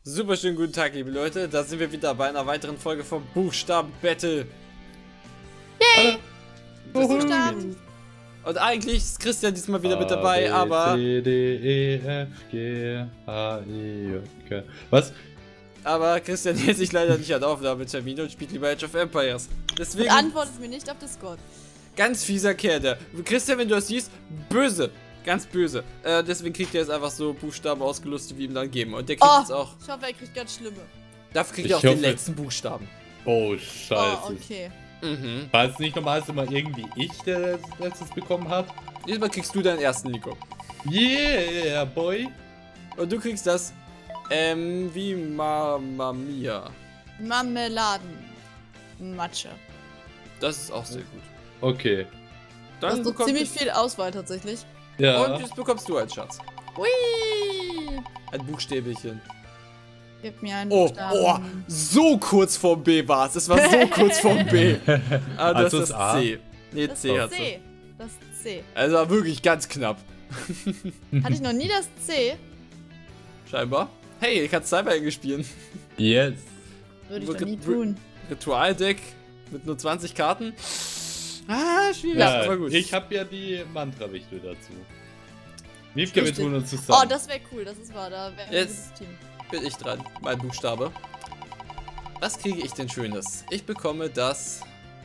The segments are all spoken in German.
Super schönen guten Tag, liebe Leute. Da sind wir wieder bei einer weiteren Folge vom Buchstaben-Battle. Yay! Buchstaben. Und eigentlich ist Christian diesmal wieder mit dabei, aber... C, D, E, F, G, H, I, J, K. Was? Aber Christian hält sich leider nicht an Aufnahmetermine und spielt lieber Age of Empires. Deswegen... Antwortet mir nicht auf Discord. Ganz fieser Kerl, der. Christian, wenn du das siehst, böse. Ganz böse. Deswegen kriegt er jetzt einfach so Buchstaben ausgelost, die wir ihm dann geben. Und der kriegt jetzt auch... Ich hoffe, er kriegt ganz schlimme. Dafür kriegt er auch den letzten Buchstaben. Oh, scheiße. Oh, okay. Mhm. War es nicht normal, dass immer irgendwie ich, der letztes bekommen hat? Diesmal kriegst du deinen ersten, Nico. Yeah, boy. Und du kriegst das, wie Mamma Mia. Marmeladenmatsche. Das ist auch sehr gut. Okay. Das Dann ist doch bekommst ziemlich viel Auswahl tatsächlich. Ja. Und jetzt bekommst du als Schatz. Hui! Ein Buchstäbchen. Gib mir einen Oh, Buchstaben. so kurz vorm B war es. Es war so kurz vorm B. Aber das Also ist das A? C. Nee, Das C ist hat sie. C. Das ist C. Also wirklich ganz knapp. Hatte ich noch nie das C? Scheinbar. Hey, ich kann Cyber spielen. Yes. Würde ich doch nie tun. Ritualdeck mit nur 20 Karten. Ah, schwierig. Ja, aber gut. ich habe ja die Mantra-Wichtel dazu. Wiebke, wir Richtig. tun uns Oh, zusammen. das wäre cool. Das ist wahr. Da wäre ein Jetzt. gutes Team. Bin ich dran. Mein Buchstabe. Was kriege ich denn Schönes? Ich bekomme das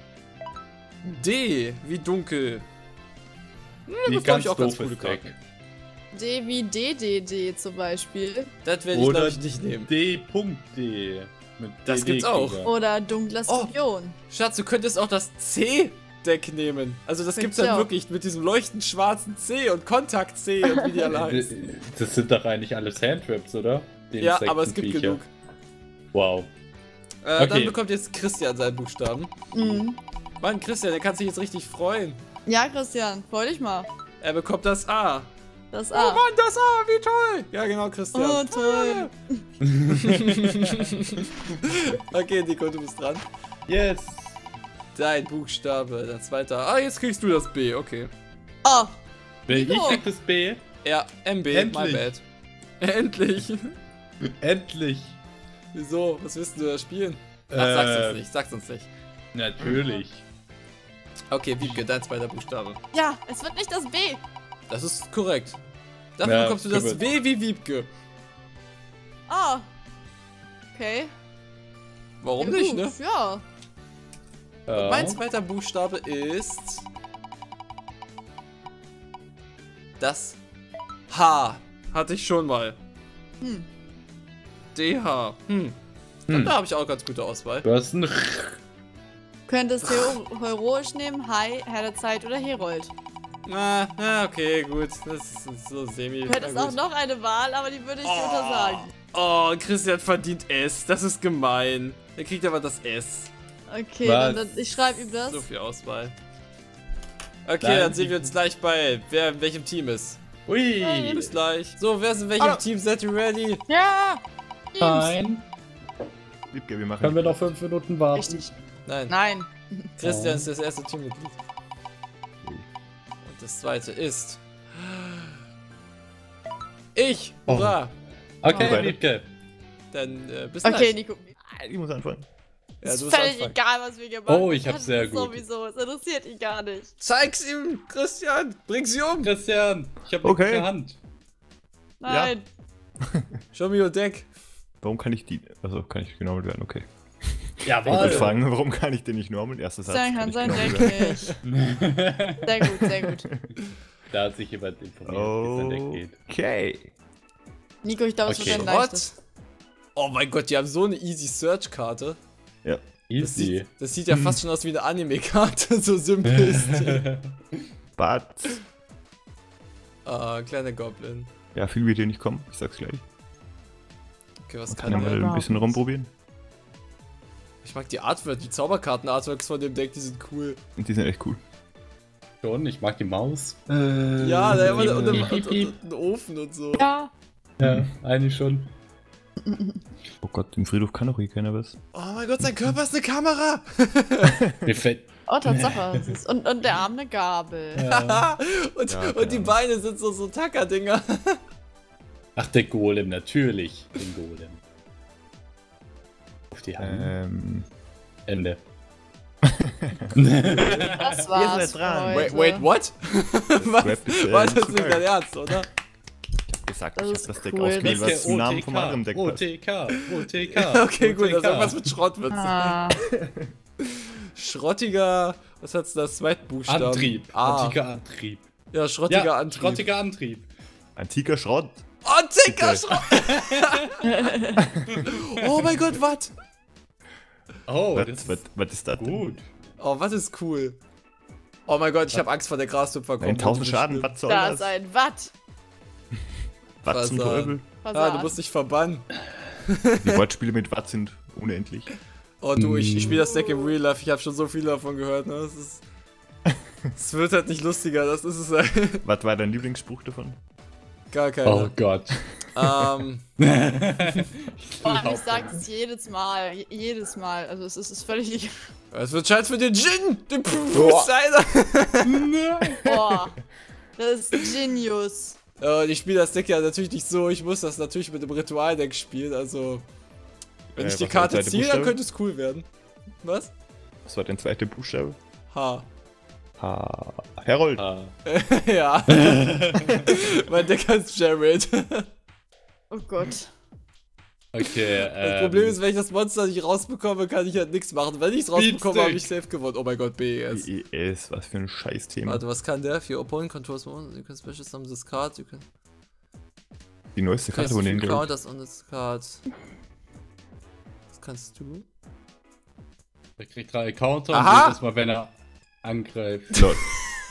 D wie dunkel. die das glaub ganz ich auch ganz doofes coole Deck. Karten. D wie DDD zum Beispiel. Das werde ich Oder glaube ich nicht nehmen. D.D. mit Das DD gibt's auch. Krieger. Oder dunkler Oh. Skorpion. Schatz, du könntest auch das C-Deck nehmen. Also das gibt's Gibt's dann auch. wirklich mit diesem leuchtend schwarzen C und Kontakt C und wie die alle heißen. Das sind doch eigentlich alles Handtraps, oder? Die Ja, aber es gibt Insektenviecher. genug. Wow. Dann Okay. bekommt jetzt Christian seinen Buchstaben. Mhm. Mann, Christian, der kann sich jetzt richtig freuen. Ja, Christian, freu dich mal. Er bekommt das A. Das Oh A. Mann, das A, wie toll! Ja, genau, Christian. Oh, toll. Okay, Nico, du bist dran. Yes. Dein Buchstabe, dein zweiter. Ah, jetzt kriegst du das B, okay. Oh, Ich Nico. krieg das B. Ja, MB, my Endlich. bad. Endlich. Endlich. Wieso? Was willst du da spielen? Ach, sag's uns nicht, sag's uns nicht. Natürlich. Okay, Wiebke, dein zweiter Buchstabe. ja, es wird nicht das B. Das ist korrekt. Dafür Ja, bekommst du das stimmt. W wie Wiebke. Oh. Okay. Warum Ja, nicht, gut, ne? Ja. Ja. Mein zweiter Buchstabe ist... Das H. Hatte ich schon mal. Hm. DH. Da habe ich auch ganz gute Auswahl. Du hast ein Könntest heroisch nehmen, Hai, Herr der Zeit oder Herold. Na, okay, gut. Das ist so semi. Du hättest na auch gut. noch eine Wahl, aber die würde ich dir untersagen. Oh, Christian verdient S. Das ist gemein. Er kriegt aber das S. Okay, Was? dann ich schreibe ihm das. So viel Auswahl. Okay, Nein. dann sehen wir uns gleich bei, wer in welchem Team ist. Ui. Bis gleich. So, wer ist in welchem Oh. Team? Seid ihr ready? Ja! Nein. Wiebke, wir machen. Können wir noch 5 Minuten warten? Richtig. Nein. Nein. Christian ist das erste Teammitglied. Und das zweite ist... Ich! Hurra! Okay, Oh. Wiebke. Dann bis Okay, gleich. Nico. Ich muss anfangen. Ja, Ist du musst völlig anfangen. egal, was wir gemacht Oh, ich hab's haben. sehr gut. Sowieso, es interessiert ihn gar nicht. Zeig's ihm, Christian! Bring sie um! Christian, ich habe Okay. eine Hand. Nein. Show me your deck. Warum kann ich die. Also kann ich genormelt werden, okay. Jawohl. Gut fragen, warum kann ich den nicht normal? Erster Satz. Sein kann ich sein genormelt Deck werden. nicht. Sehr gut, sehr gut. Da hat sich jemand informiert, wie es an Deck geht. Okay. Nico, ich glaube, es Okay. wird ein What? leichtes. Oh mein Gott, die haben so eine easy Search-Karte. Ja. Das Easy. sieht ja fast schon aus wie eine Anime-Karte, so simpel ist die. But. Ah, kleiner Goblin. Ja, viel wird hier nicht kommen, ich sag's gleich. Okay, was Man kann kann ja der? mal ein bisschen rumprobieren. Ich mag die Artwork, die Zauberkarten-Artworks von dem Deck, die sind cool. Und die sind echt cool. Schon, ich mag die Maus. Ja, da haben wir und piep, piep. einen Ofen und so. Ja. Ja, eigentlich schon. Oh Gott, im Friedhof kann doch hier keiner was. Oh mein Gott, sein Körper ist eine Kamera! Mir fällt. Oh, Tatsache. Es ist- Und der Arm eine Gabel. Ja. und, Ja, und die keine Beine sind so Tacker-Dinger. Ach, der Golem, natürlich. Den Golem. die Hand. Ende. Das war's für dran. heute. Wait, what? Was? Rap ist, War das zu nicht geil. dein Ernst, oder? Gesagt, Das ich ist hab das Deck cool. ausgewählt, was zum Namen vom anderen Deck passt. OTK. Okay, gut, das ist irgendwas mit Schrottwitz. Ah, Schrottiger, was hat's da? Zweitbuchstaben? Antrieb. Ah, Antiker Antrieb. ja, schrottiger Ja, Antrieb. schrottiger Antrieb. Antiker Schrott. Antiker Okay. Schrott! Oh mein Gott, was? Oh, das Was ist das? gut. Oh, was ist cool? Oh mein Gott, ich habe Angst vor der Grastupfer. 1000 Schaden, was soll da das? ist ein Watt. Was zum Fasan. Teufel? Ah, du musst dich verbannen. Die Wortspiele mit Watt sind unendlich. Oh du, ich spiele das Deck im Real Life, ich habe schon so viel davon gehört, ne? Es wird halt nicht lustiger, das ist es halt. Was war dein Lieblingsspruch davon? Gar Oh keiner. Gott. Ich sag es jedes Mal. Jedes Mal. Also es ist völlig. Es wird Zeit für den Djinn! Den Boah. Puh-Steiner! Boah. Das ist Genius. Und ich spiele das Deck ja natürlich nicht so, ich muss das natürlich mit dem Ritualdeck spielen, also. Wenn ich die was war Karte der zweite ziehe, dann Buchstabe? könnte es cool werden. Was? Was war dein zweiter Buchstabe? H. Herold. Ah. Ja. Mein Deck heißt Jared. Oh Gott. Okay, Das Problem ist, wenn ich das Monster nicht rausbekomme, kann ich halt nichts machen. Wenn ich es rausbekomme, habe ich safe gewonnen. Oh mein Gott, BES. BES, was für ein Scheißthema. Warte, was kann der? Für Opponent Controls One, you can special summon this card, you can Die neueste place Karte von denen, few glaube ich. counters on this card. Was kannst du? Er kriegt 3 Counter Aha! und jedes Mal, wenn er angreift. Lol.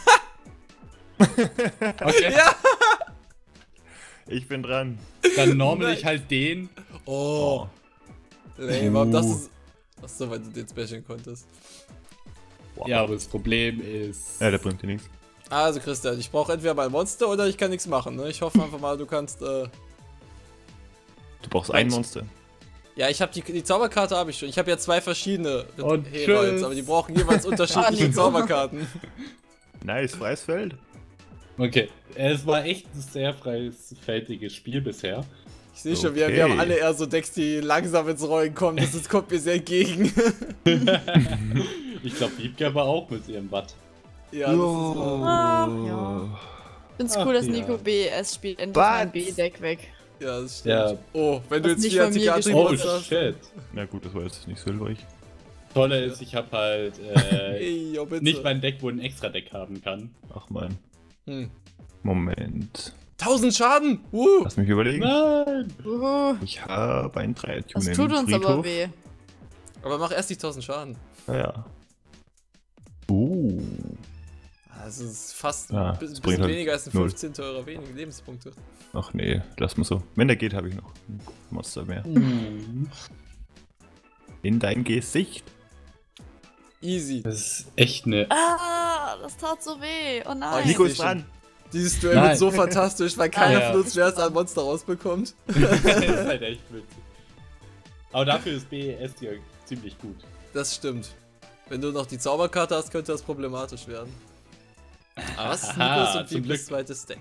Okay, Ja! Ich bin dran. dann normal ich halt den. Oh. Lame, aber das ist. Achso, weil du den specialen konntest. Wow. Ja, aber das Problem ist. Ja, der bringt dir nichts. Also Christian, ich brauche entweder mal ein Monster oder ich kann nichts machen, ne? Ich hoffe einfach mal, du kannst, Du brauchst ein Mensch. Monster. Ja, ich habe die Zauberkarte habe ich schon. Ich habe ja 2 verschiedene Und Herolds, tschüss. aber die brauchen jeweils unterschiedliche Nico. Zauberkarten. Nice, freies Feld. Okay, es war echt ein sehr freies-fältiges Spiel bisher. Ich sehe schon, Okay. wir haben alle eher so Decks, die langsam ins Rollen kommen. Das kommt mir sehr entgegen. Ich glaube, Wiebke war auch mit ihrem Watt. Ja, das ist so. Ach, ja. Ich find's cool, Ach, dass ja. Nico BS spielt. Endlich Was? mein B-Deck weg. Ja, das stimmt. Ja. Oh, wenn du Was jetzt nicht 4 von mir Antikatributs Oh gespielt hast. shit. Na gut, das war jetzt nicht so hilfreich. Tolle ist, ich habe halt Ey, yo, bitte. nicht mein Deck, wo ein extra Deck haben kann. Ach man. Hm. Moment. 1000 Schaden! Lass mich überlegen. Nein! Ich habe ein Dreiertune Das im tut uns Friedhof. aber weh. Aber mach erst die 1000 Schaden. Ja. Das ist fast Ja, ein das bisschen bringt halt weniger als ein 0. 15 teurer wenige Lebenspunkte. Ach nee, lass mal so. Wenn der geht, habe ich noch ein Monster mehr. In dein Gesicht. Easy. Das ist echt eine. Ah, das tat so weh. Oh nein. Ich Nico seh ist schon. dran. Dieses Duell Nein. wird so fantastisch, weil keiner Ja. von uns schwerst ein Monster rausbekommt. Das ist halt echt witzig. Aber dafür ist BES ja ziemlich gut. Das stimmt. Wenn du noch die Zauberkarte hast, könnte das problematisch werden. Aber was ist Aha, Nikos und zum Biblis Glück. zweites Deck?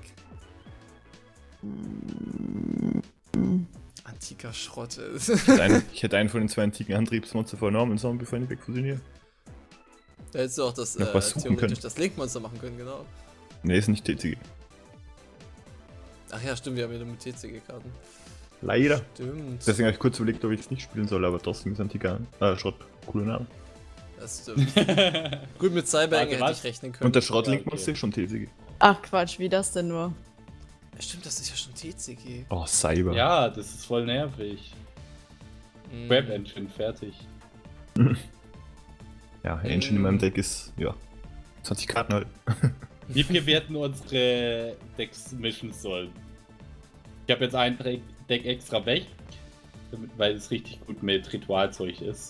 Antiker Schrott. Ich hätte einen von den 2 antiken Antriebsmonster vernommen und Zombie bevor ich wegfusioniere. Da hättest du auch das Noch was suchen theoretisch können. das Link-Monster machen können, genau. Nee, ist nicht TCG. Ach ja, stimmt, wir haben ja nur mit TCG-Karten. Leider. Stimmt. Deswegen habe ich kurz überlegt, ob ich es nicht spielen soll, aber trotzdem ist antiker Schrott. Cooler Name. Das stimmt. Gut, mit Cyberenge Warte, hätte was? ich rechnen können. Und der Schrott-Link-Monster okay. ist schon TCG. Ach Quatsch, wie das denn nur? Ja, stimmt, das ist ja schon TCG. Oh, Cyber. Ja, das ist voll nervig. Hm. Web Engine fertig. Ja, Engine in meinem Deck ist, ja, 20 Karten halt. Wie viel wir hätten unsere Decks mischen sollen? Ich habe jetzt ein Deck extra weg, weil es richtig gut mit Ritualzeug ist.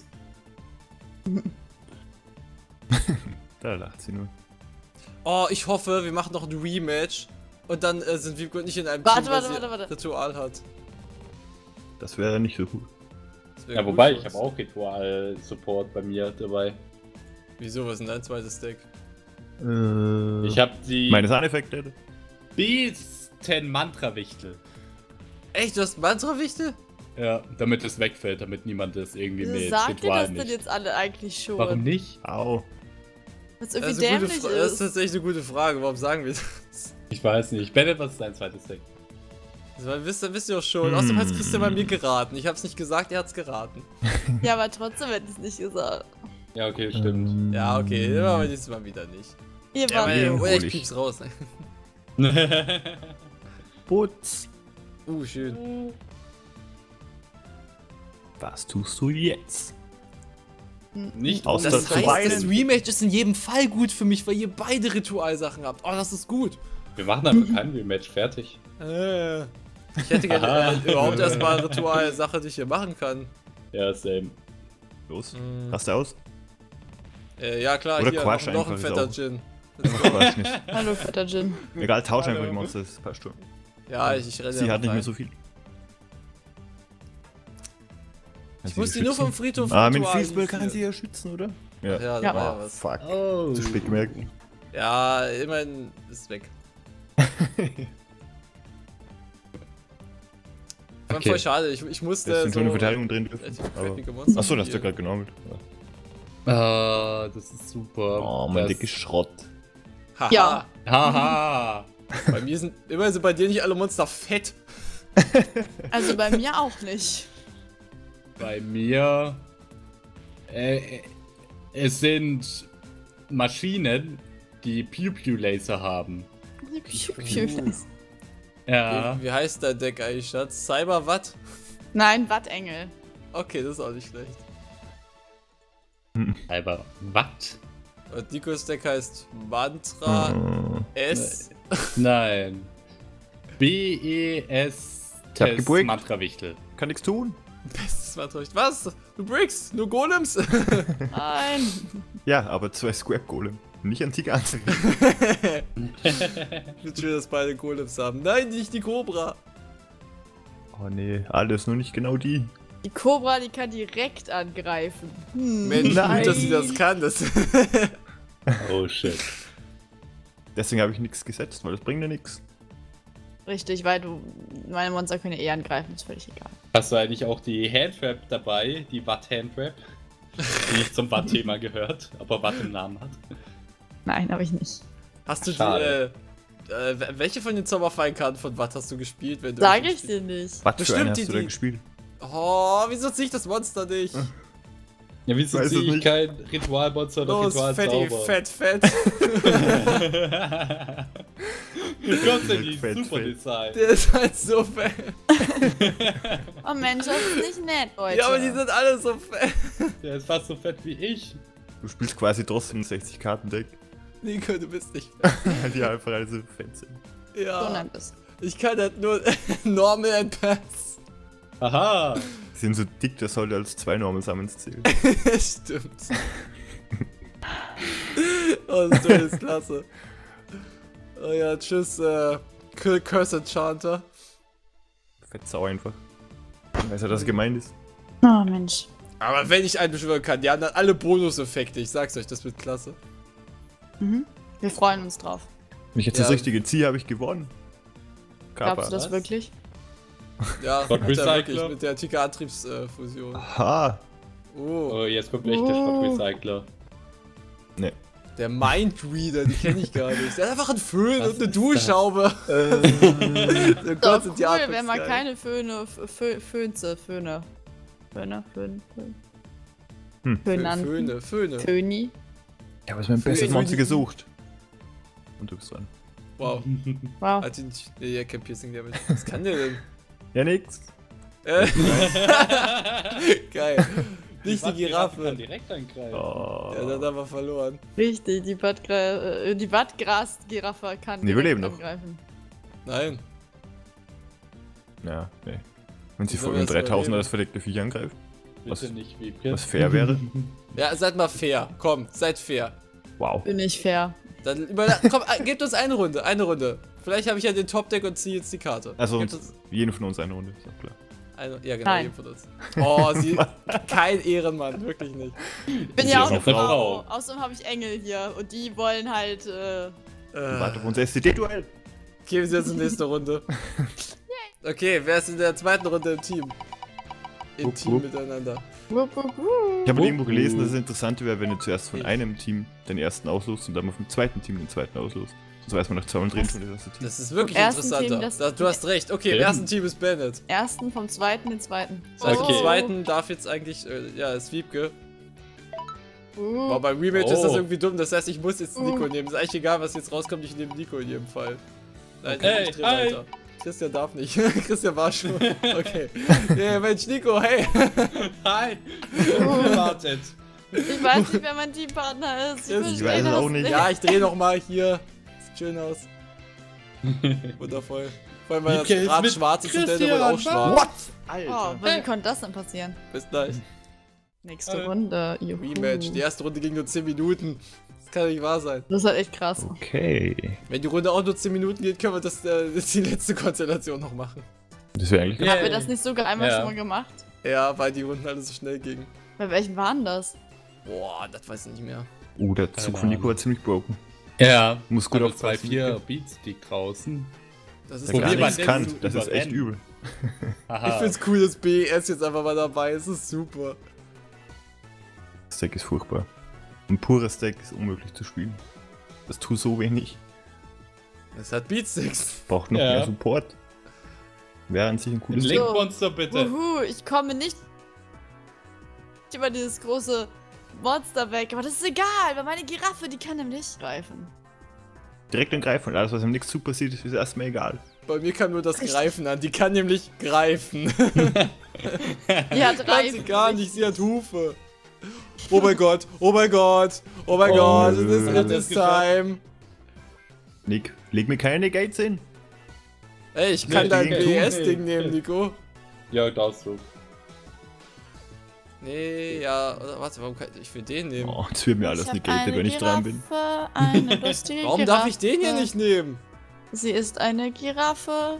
Da lacht sie nur. Oh, ich hoffe, wir machen noch ein Rematch. Und dann sind wir nicht in einem Warte, Team, warte, weil sie warte. Ritual hat. Das wäre nicht so cool. Das wär Ja, gut wobei, für ich uns. habe auch Ritual-Support bei mir dabei. Wieso, was ist denn dein zweites Deck? Ich habe die Meine besten Mantra-Wichtel. Echt, du hast Mantra-Wichte? Ja, damit es wegfällt, damit niemand das irgendwie Wieso mit sagt ihr Ritual das denn nicht. jetzt alle eigentlich schon? Warum nicht? Au. Was Das irgendwie ist, eine gute dämlich das ist ist. tatsächlich eine gute Frage. Warum sagen wir das? Ich weiß nicht. Bennett, was ist dein zweites Deck? Das wisst ihr doch schon. Außerdem hat Christian bei mir geraten. Ich hab's nicht gesagt, er hat's geraten. Ja, aber trotzdem hätte ich es nicht gesagt. Ja, okay, stimmt. Ja, okay, aber nächstes Mal wieder nicht. Ihr Ja, wart den oder hol ich ich. piep's raus. Putz. Schön. Was tust du jetzt? Nicht Aus um der Das das heißt, Weinen. das Rematch ist in jedem Fall gut für mich, weil ihr beide Ritualsachen habt. Oh, das ist gut. Wir machen aber kein Rematch, fertig. Ich hätte gerne überhaupt erstmal eine Ritualsache, die ich hier machen kann. Ja, same. Los. Mm. Rast du aus? Ja klar, Oder hier Quatsch noch ein einfach, fetter ist Gin. Quatsch nicht. Hallo, fetter Gin. Egal, tausch Hallo. einfach die Monster, das passt schon. Ja, ich renne Sie ja hat nicht rein. mehr so viel. Ich muss die nur vom Friedhof mit ritualisieren. Freezeball kann sie ja schützen, oder? Ja, da Ja. war ja Oh, was. fuck. Oh. Zu spät gemerkt. Ja, immerhin ist weg. War Okay. voll schade, ich musste Das sind schon eine so Verteidigung drin dürfen. relativ Aber... crappige Monster Achso, das hast du spielen. gerade genommen. Ah, das ist super. Oh, mein das... dickes Schrott. Haha. Ja. Haha. Bei mir sind immerhin bei dir nicht alle Monster fett. Also bei mir auch nicht. Bei mir. Es sind Maschinen, die Pew-Pew-Laser haben. Ja. Wie heißt dein Deck eigentlich, Schatz? Cyberwatt? Nein, Wattengel. Okay, das ist auch nicht schlecht. Aber was? Und Nikos Deck heißt Mantra S. Nein. BES Ich hab gebrickt. Mantra-Wichtel. Kann nichts tun. Bestes Mantra. Was? Du Bricks? Nur Golems? Nein. Ja, aber 2 Scrap Golem. Nicht antike Anzeige. Wird schön, dass beide Golems haben. Nein, nicht die Cobra. Oh nee, alles nur nicht genau die. Die Cobra, die kann direkt angreifen. Mensch, Nein. gut, dass sie das kann. Das Oh shit. Deswegen habe ich nichts gesetzt, weil das bringt ja nichts. Richtig, weil meine Monster können ja eh angreifen, ist völlig egal. Hast du eigentlich auch die Handtrap dabei? Die Watt-Handtrap? Die nicht zum Watt-Thema gehört, aber Watt im Namen hat. Nein, habe ich nicht. Hast du Schade. welche von den Zauberfeinkarten von Watt hast du gespielt? Wenn du Sag ich dir nicht. Was für Bestimmt eine hast die- du da die- gespielt? Oh, wieso ziehe ich das Monster nicht? Ja, wieso Weiß es ziehe ich nicht. kein Ritualmonster oder Los, Fetti, Ritualzauber? fett. Wie kommt denn die Fett, Super fett. Design? Der ist halt so fett. Oh Mensch, das ist nicht nett, Leute. Ja, aber die sind alle so fett. Der ist fast so fett wie ich. Du spielst quasi trotzdem ein 60-Karten-Deck, Nico, du bist nicht fett. weil die einfach alle so fett sind. So Ja, nennt es. ich kann halt nur Normal and Pass. Aha. Die sind so dick, das sollte als 2 Normal Summons zählen. Stimmt. Oh, das ist klasse. Oh ja, tschüss, Curse Enchanter. Fett sau einfach. Weiß ja, dass es gemeint ist. Oh Mensch. Aber wenn ich einen beschwören kann, die haben dann alle Bonuseffekte. Ich sag's euch, das wird klasse. Mhm. Wir freuen uns drauf. Wenn ich jetzt Ja. das Richtige ziehe, habe ich gewonnen. Glaubst du das was? wirklich? Ja, Gott, hat er Recycler. wirklich mit der Antriebsfusion. Aha. Oh, Oh, jetzt kommt echt der Schrottrecycler. Ne. der Mindreader, die kenne ich gar nicht. Der hat einfach einen Föhn Was und eine ist Duschhaube. Oh Doch, Gott, sind die cool, Artworks wenn man geil. keine Föhne. Föhne. Föhne. Föhni. Ja, aber ist mein bestes Föhn. Monster gesucht. Und du bist dran. Wow. Wow. Hat ihn nicht. Nee, kein Piercing Damage. Was kann der denn? Ja, nix. Geil. Nicht die Kann Giraffe. direkt angreifen. Oh. Ja, dann haben wir verloren. Richtig, die Wattgras-Giraffe kann Nee, wir direkt leben noch. angreifen. Nein. Ja, nee. Wenn sie Sollen vor wir dem das 3000er überleben? das verdeckte Viech angreift, Bitte was- nicht, Wiebke. was fair wäre. Ja, seid mal fair. Komm, seid fair. Wow. Bin ich fair. Dann komm, gebt uns eine Runde, eine Runde. Vielleicht habe ich ja den Top-Deck und ziehe jetzt die Karte. Also Gebt uns jeden von uns eine Runde, ist auch klar. ja, genau, Nein. jeden von uns. Oh, sie. Kein Ehrenmann, wirklich nicht. Bin Sie ja ist auch eine auch eine Frau. Frau. Außerdem habe ich Engel hier und die wollen halt. Warte auf unser STD-Duell. Gehen wir jetzt in die nächste Runde. Okay, wer ist in der zweiten Runde im Team? intim miteinander. Wupp, wupp, wupp. Ich habe irgendwo gelesen, dass es interessant wäre, wenn du zuerst von einem Team den ersten auslost und dann vom zweiten Team den zweiten auslost. Sonst weiß man nach 2 Drehen schon das erste Team. Das ist wirklich Vom ersten interessanter. Team, Du hast recht. Okay, im ersten Team ist Bennett. Ersten, vom zweiten, den zweiten. Das heißt, Okay. im zweiten darf jetzt eigentlich, ja, ist Wiebke. Aber Uh, beim Rematch ist das Oh. irgendwie dumm. Das heißt, ich muss jetzt Nico nehmen. Ist eigentlich egal, was jetzt rauskommt. Ich nehme Nico in jedem Fall. Nein, Okay. ich dreh Hey, weiter. Christian darf nicht. Christian war schon. Okay. Ja, Mensch, Nico, hey. Hi! uh. Wartet. Ich weiß nicht, wer mein Teampartner ist. Ich verstehe weiß es das auch nicht. Ja, ich drehe noch mal hier. Sieht schön aus. Wundervoll. Vor allem, weil Wiebke das ist Rad mit schwarz ist und der Christian, wohl auch was? schwarz. Oh, aber wie konnte das denn passieren? Bis gleich. Nächste Runde. Juhu. Rematch. Die erste Runde ging nur 10 Minuten. Das kann nicht wahr sein. Das ist halt echt krass. Okay. Wenn die Runde auch nur 10 Minuten geht, können wir das die letzte Konstellation noch machen. Das wäre eigentlich. Ja. Haben wir das nicht sogar einmal Ja. schon mal gemacht? Ja, weil die Runden alle so schnell gingen. Bei welchen waren das? Boah, das weiß ich nicht mehr. Der Zug von Nico war ziemlich broken. Ja. Muss gut Gut auf aufpassen. 2-4 Beatstick draußen. Das ist Der gar Probier mal nichts den kann. zu Das ist echt überrennen. übel. Ich Haha. find's cool, dass BES jetzt einfach mal dabei ist. Das ist super. Das Deck ist furchtbar. Ein pures Deck ist unmöglich zu spielen. Das tut so wenig. Es hat Beatsticks. Braucht noch Ja. mehr Support. Wäre an sich ein Ein cooles Deck. Link-Monster bitte. Wuhu, ich komme nicht über dieses große Monster weg. Aber das ist egal, weil meine Giraffe, die kann nämlich greifen. Direkt angreifen und alles, was im nächsten Super sieht, ist erstmal egal. Bei mir kann nur das Richtig. Greifen an. Die kann nämlich greifen. Die hat Kann drei. sie gar nicht, sie hat Hufe. Oh mein Gott, oh mein Gott, oh mein Oh, Gott, es ist hat it es is geschafft. time. Nick, leg mir keine Gates hin. Ey, ich kann Nee, dein okay. BS-Ding nehmen, Nico. Ja, darfst du. Nee, ja, oder warte, warum kann ich will den nehmen? Oh, jetzt wird mir alles Ich hab negated, eine wenn ich dran bin. Giraffe, eine lustige Warum darf ich den hier Giraffe. nicht nehmen? Sie ist eine Giraffe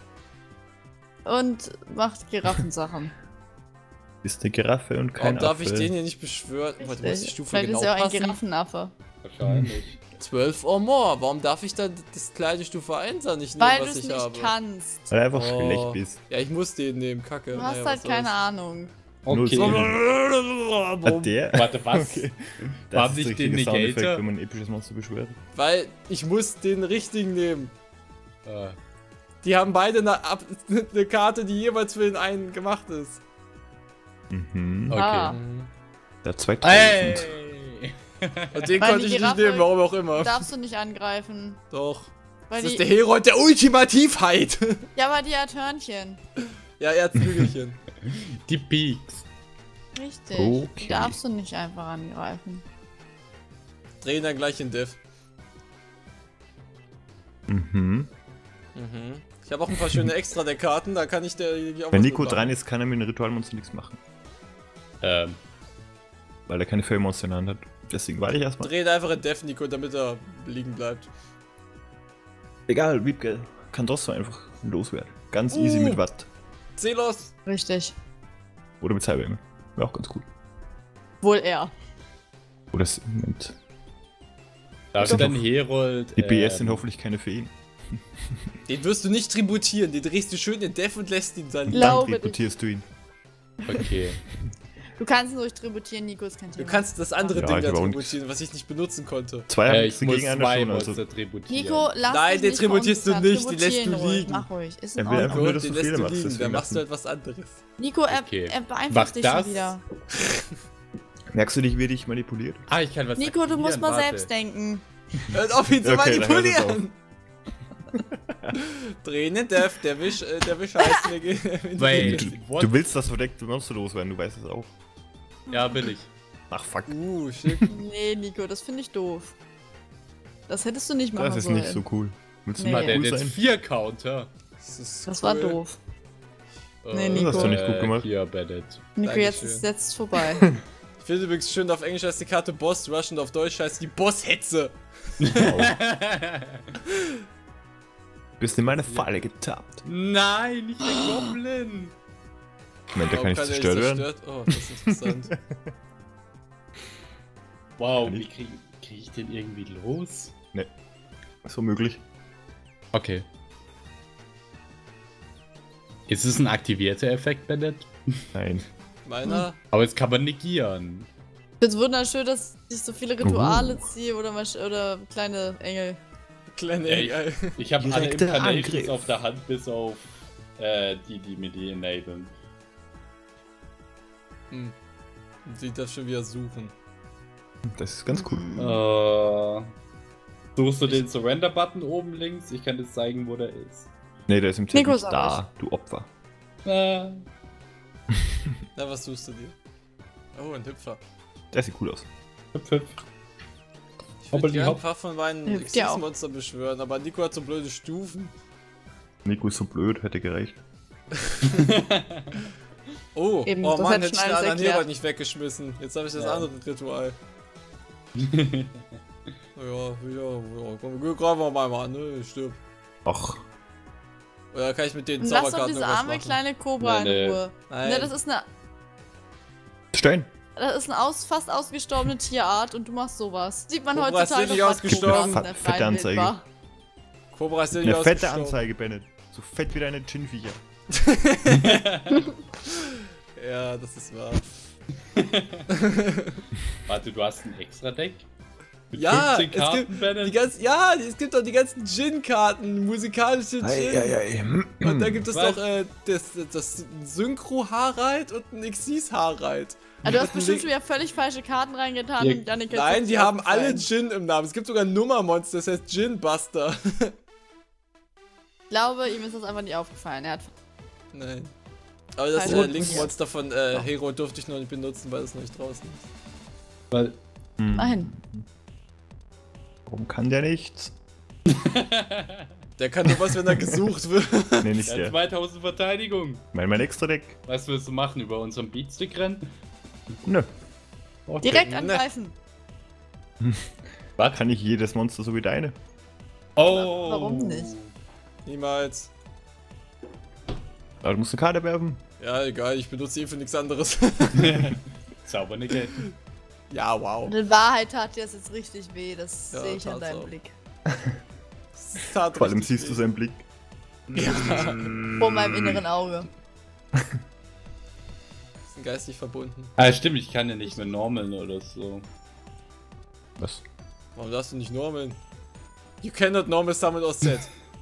und macht Giraffensachen. Ist eine Giraffe und kein Warum darf ich Affe. den hier nicht beschwören? Warte, muss die Stufe Vielleicht genau ist er auch ein passen? Giraffenaffe. Wahrscheinlich. 12 or more. Warum darf ich dann das kleine Stufe 1er nicht nehmen, Weil du was es ich nicht habe? kannst. Weil er einfach Oh. schlecht bist. Ja, ich muss den nehmen, kacke. Du hast Naja, halt was keine soll's. Ahnung. Okay. Hat der? Warte, was? Okay. War Das ist nicht der richtige den Soundeffekt, Negator? wenn man ein episches Monster beschwört. Weil ich muss den richtigen nehmen. Äh, Die haben beide eine Karte, die jeweils für den einen gemacht ist. Mhm. okay. Ah. Der hat 2000. Hey! Und den Weil konnte die ich nicht Giraffe- nehmen, warum auch immer. Darfst du nicht angreifen. Doch. Weil Das ist die, der Herold der Ultimativheit. ja, aber die hat Hörnchen. Ja, er hat Flügelchen. Die Peaks. Richtig. Okay. Die darfst du nicht einfach angreifen. Drehen dann gleich in Div. Mhm. Mhm. Ich habe auch ein paar schöne extra der Karten, da kann ich der auch Wenn was Nico mitmachen. dran ist, kann er mit einem Ritualmonster nichts machen. Ähm, Weil er keine Fellmonster in der Hand hat. Deswegen warte ich erstmal. Dreht einfach in Dev, Nico, damit er liegen bleibt. Egal, Wiebke kann trotzdem einfach loswerden. Ganz easy mit Watt. Zelos! Richtig. Oder mit Cyberwärme. Wäre auch ganz cool. Wohl er. Oder Moment. darf sind dann doch- Herold. Die BS sind hoffentlich keine Feen. Den wirst du nicht tributieren, den drehst du schön in Dev und lässt ihn dann. La- Glaube Dann dich. reputierst du ihn. Okay. Du kannst ihn ruhig tributieren, Nico, ist kein Du Thema. kannst das andere Ja, Ding ich da hab auch tributieren, was ich nicht benutzen konnte. Zwei haben Ich muss gegeneinander 2 schon, Monster also. tributieren. Nico, lass Nein, dich den nicht tributierst du verunsichern. nicht, den lässt Tributieren du ihn ruhig. liegen. Mach ruhig, ist Er in will Ordnung. einfach nur, dass den du lässt Fehler du machst, liegen, deswegen dann machst du lassen. halt was anderes. Nico, Okay. er beeinflusst Mach dich das. schon wieder. Merkst du nicht, wie dich manipuliert? Ah, ich kann was Nico, du musst aktivieren, mal warte. selbst denken. Hört auf ihn zu Okay, dann hört es manipulieren! Drehen in Dev, der Wisch heißt mir. Wait. Du, du willst das verdeckte Monster loswerden, du weißt es auch. Ja, will ich. Ach fuck. Schick. Nee, Nico, das finde ich doof. Das hättest du nicht machen Das ist sollen. nicht so cool. Willst du Nee. Hat nicht der cool hat jetzt sein? 4 Counter. Das war doof. Nee, Das hast du nicht gut gemacht. Hier, Bennett. Nico, jetzt Dankeschön. ist jetzt vorbei. Ich finde übrigens schön, auf Englisch heißt die Karte Boss Rush und auf Deutsch heißt die Bosshetze. Bist in meine Falle getappt. Nein, nicht der Goblin. Moment, da Warum kann ich er zerstört nicht werden. zerstört? Oh, das ist interessant. Wow, wie krieg ich den irgendwie los? So möglich. Okay. Ist es ein aktivierter Effekt, Bennett? Nein. Meiner? Aber jetzt kann man negieren. Ich find's wunderschön, dass ich so viele Rituale ziehe oder kleine Engel. Kleine Ey, Engel. Ich habe alle Direkter Incarnations Angriff. auf der Hand, bis auf die mir die enablen. Hm. Sie das schon wieder suchen. Das ist ganz cool. Suchst du den Surrender-Button oben links? Ich kann dir zeigen, wo der ist. Nee, der ist im Chat Nico nicht sag da, du Opfer. Äh, Na, was suchst du dir? Oh, ein Hüpfer. Der sieht cool aus. hüpf, hüpf. Ich würde Hoppeli gerne ein hopp. paar von meinen Hilft dir auch. Exis-Monster beschwören, aber Nico hat so blöde Stufen. Nico ist so blöd, hätte gereicht. Oh, Eben, oh das Mann, hätte hätte ich schon den alles anderen erklärt. Herold nicht weggeschmissen. Jetzt habe ich das Ja. andere Ritual. Komm, wir greifen wir mal an, ne? Ich stirb. Ach, Oder kann ich mit den Und lass doch Zauberkarten diese irgendwas arme machen? kleine Kobra Nee, in Ruhe. Nein. Ne, das ist eine Stein. fast ausgestorbene Tierart und du machst sowas. Sieht man Kobra ist heutzutage nicht auf ausgestorben. Kobras in der Fette freien Anzeige. Wildbahn. Cobra ist ja nicht Eine fette ausgestorben. Anzeige, Bennett. So fett wie deine Chinviecher. Ja, das ist wahr. Warte, du hast ein extra Deck? Mit Ja, 15 es Karten, gibt Bennett? es gibt doch die ganzen Djinn-Karten, musikalische Djinn. Und da gibt es Was? doch das Synchro-Harald und ein Exis-Harald. Ah, du hast Mit bestimmt einem schon wieder völlig falsche Karten reingetan Ja, und Janik ist Nein, jetzt die nicht haben alle aufgefallen. Djinn im Namen. Es gibt sogar ein Nummermonster, das heißt Djinn-Buster. Ich glaube, ihm ist das einfach nicht aufgefallen. Er hat Nein. Aber das Also, Link-Monster von Hero durfte ich noch nicht benutzen, weil es noch nicht draußen ist. Weil, Nein. Warum kann der nichts? Der kann nur was, wenn er gesucht wird. Nee, nicht ja, der. 2000 Verteidigung. Mein extra Deck. Was willst du machen? Über unseren Beatstick rennen? Nö. Okay. Direkt Ne. angreifen. Was? Kann ich jedes Monster so wie deine? Oh. Warum nicht? Niemals. Aber du musst eine Karte werfen. Ja, egal, ich benutze für nichts anderes. Zaubernde Geld. Ja, wow. Und in Wahrheit tat dir das jetzt richtig weh. Das Ja, sehe ich an tat's deinem auch. Blick. Das tat Vor allem richtig siehst du weh. seinen Blick. Vor meinem inneren Auge. Wir sind geistig verbunden. Ah, stimmt, ich kann ja nicht mehr normaln oder so. Was? Warum darfst du nicht normeln? You cannot normal summon or set.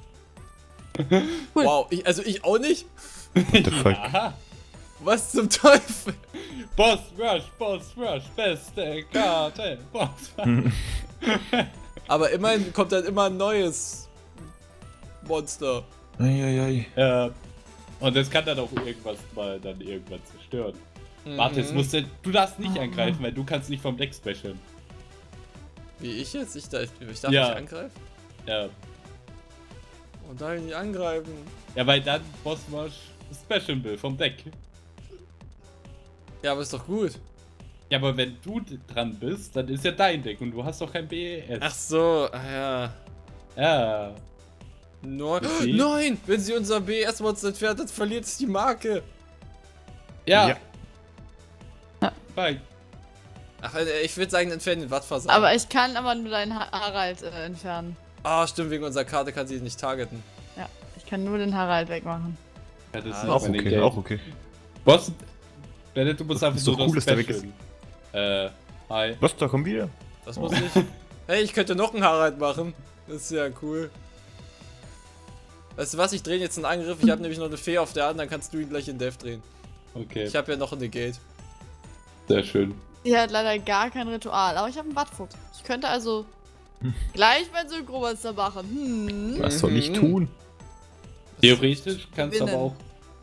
Wow, ich auch nicht? What the fuck? Aha. Was zum Teufel? Boss Rush, beste Karte, Boss Rush. Aber immerhin kommt dann immer ein neues Monster. Eieiei. Und das kann dann auch irgendwann zerstören. Mhm. Warte, jetzt musst du darfst nicht angreifen, weil du kannst nicht vom Deck specialen. Wie ich jetzt? Ich darf Ja. nicht angreifen? Ja. Und darf ich nicht angreifen? Ja, weil dann Boss Rush specialen will vom Deck. Ja, aber ist doch gut. Ja, aber wenn du dran bist, dann ist ja dein Deck und du hast doch kein BES. Ach so, ja. Ja. Okay. Nein! Wenn sie unser BS-Monster entfernt, dann verliert es die Marke. Ja. Ja. Bye. Ach, ich würde sagen, entfernen den Wattversand. Aber ich kann aber nur deinen Harald entfernen. Ah, stimmt, wegen unserer Karte kann sie nicht targeten. Ja, ich kann nur den Harald wegmachen. Ja, das Ah, ist Auch aber okay, nicht auch okay. Boss, Bennett, du musst einfach ist doch nur cool, dass der weg specialen. Hi. Was, da kommen wieder? Das muss nicht. Hey, ich könnte noch einen Harald machen. Das ist ja cool. Weißt du was, ich drehe jetzt einen Angriff. Ich habe nämlich noch eine Fee auf der Hand, dann kannst du ihn gleich in Death drehen. Okay, Ich habe ja noch eine Gate. sehr schön. Die hat leider gar kein Ritual, aber ich habe einen Wattfuchs. Ich könnte also gleich mein Synchromonster machen. Hm. Was soll ich Mhm. tun? Theoretisch kannst du aber Gewinnen. auch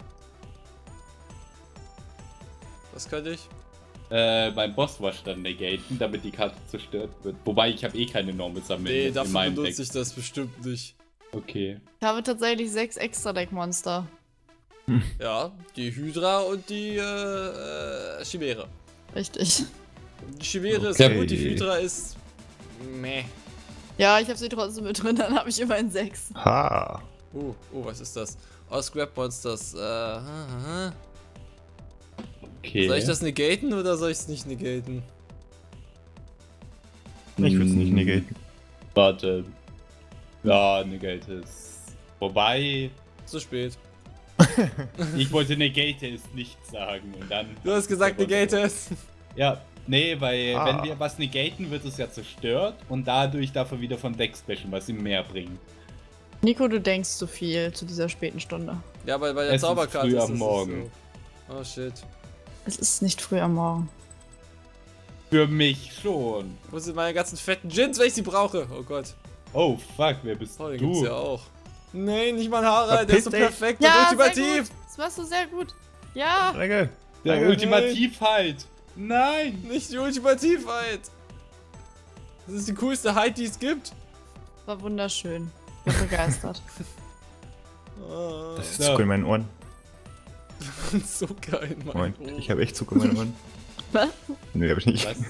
Was könnte ich? beim Bosswash dann negaten, damit die Karte zerstört wird. Wobei, ich habe eh keine Normal Summon Nee, in dafür meinem benutze Deck. ich das bestimmt nicht. Okay. Ich habe tatsächlich 6 Extra-Deck-Monster. Ja, die Hydra und die Chimäre. Richtig. Die Chimäre ist Okay. gut, die Hydra ist. Meh. Ja, ich habe sie trotzdem mit drin, dann habe ich immerhin 6. Ha. Oh, was ist das? Oh, Scrap Monsters. Okay. Soll ich das negaten oder soll ich es nicht negaten? Ich würde es nicht Hm, negaten. Warte. Ja, negate ist. Wobei. Zu spät. Ich wollte negate es nicht sagen und dann... Du hast gesagt, negate es. Ja, nee, weil Ah. wenn wir was negaten, wird es ja zerstört und dadurch darf er wieder von Deck specialen, was ihm mehr bringt. Nico, du denkst zu viel zu dieser späten Stunde. Ja, bei der Es ist Zauberkarte früh ist am es Morgen. so. Oh shit. Es ist nicht früh am Morgen. Für mich schon. Wo sind meine ganzen fetten Gins, wenn ich sie brauche? Oh Gott. Oh fuck, wer bist Oh, den gibt's du? ja auch. Nein, nicht mal Harald, der ist so Verpiss dich. perfekt Ja, und sehr ultimativ. gut. Das machst du sehr gut. Ja. Danke. Der Danke. Ultimativ halt. Nein. Nicht die Ultimativheit. Das ist die coolste Heid, die es gibt. War wunderschön. Bin begeistert. Oh, Das ist Ja. Zucker in meinen Ohren. so geil, Mann. Moment, ich habe echt Zucker in meinen Ohren. Was? Nee, hab ich nicht. Was?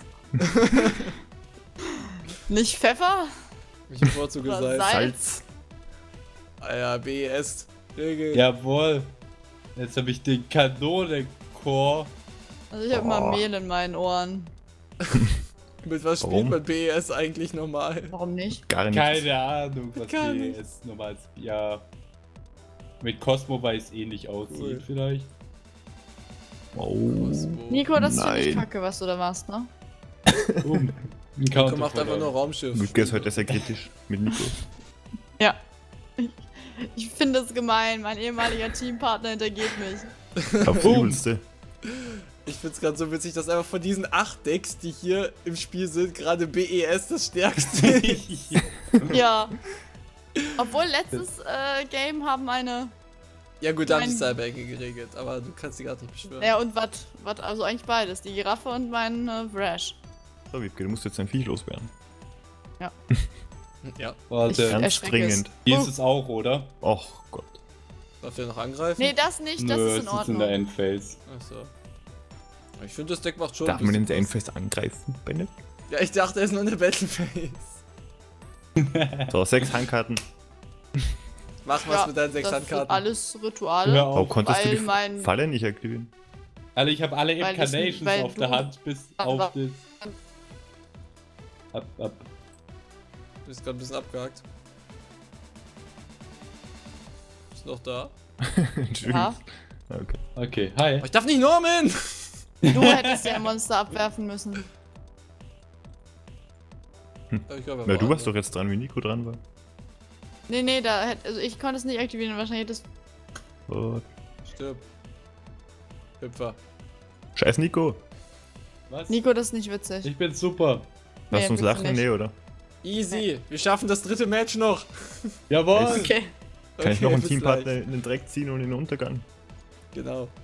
Nicht Pfeffer? Ich bevorzuge Oder Salz. Salz. Salz. Ah ja, BES. Regel. Jawohl. Jetzt habe ich den Kanone-Core. Also ich habe immer Oh. Mehl in meinen Ohren. Mit was spielt Warum? man BES eigentlich normal? Warum nicht? Gar nicht. Keine Ahnung, was Gar die nicht. jetzt nochmal. Ja. Mit Cosmo, weil es ähnlich aussieht, Cool. vielleicht. Oh. Nico, das finde ich Nein. kacke, was du da machst, ne? Ein Nico macht einfach nur Raumschiff. Nico ist heute sehr kritisch mit Nico. Ja. Ich finde es gemein. Mein ehemaliger Teampartner hintergeht mich. Auf übelste. Ich find's gerade so witzig, dass einfach von diesen 8 Decks, die hier im Spiel sind, gerade BES das stärkste ist. Ja. Obwohl letztes Game haben eine. Ja gut, da haben die Mein- Cyber-Ecke geregelt, aber du kannst die gerade nicht beschwören. Ja, und was? Also eigentlich beides. Die Giraffe und mein Vrash. So, Wiebke, du musst jetzt dein Viech loswerden. Ja, Warte, Ich- Ganz erschrecke es. dringend. hier ist es auch, oder? Och Gott. darf der noch angreifen? Nee, das nicht. Das Nö, ist es in ist in Ordnung. der Endphase. Achso. Ich finde, das Deck macht schon. Darf ein man den bisschen Endfest angreifen, Bennett? was. Ja, ich dachte, er ist nur eine Battleface. So, 6 Handkarten. Mach was Ja, mit deinen 6 das sind Handkarten. alles Rituale. Hör Warum auf. konntest du weil die mein- Falle nicht aktivieren? Also ich habe alle Weil das- Incarnations weil auf der du- Hand bis Aber- auf das... Ab. Du bist gerade ein bisschen abgehakt. Ist noch da? Entschuldigung. Ja. Okay. Okay, hi. Oh, ich darf nicht Norman! Du hättest ja ein Monster abwerfen müssen. Ich glaub, er Na, war du warst anders. doch jetzt dran, wie Nico dran war. Nee, da hätte. Also ich konnte es nicht aktivieren. Wahrscheinlich hättest. Oh. Stirb. Hüpfer. Scheiß Nico. Was? Nico, das ist nicht witzig. Ich bin super. Lass uns willst du lachen? nicht. Nee, oder? Easy. Wir schaffen das 3. Match noch. Jawohl. Okay. Kann ich noch einen bis Teampartner gleich. in den Dreck ziehen und in den Untergang? Genau.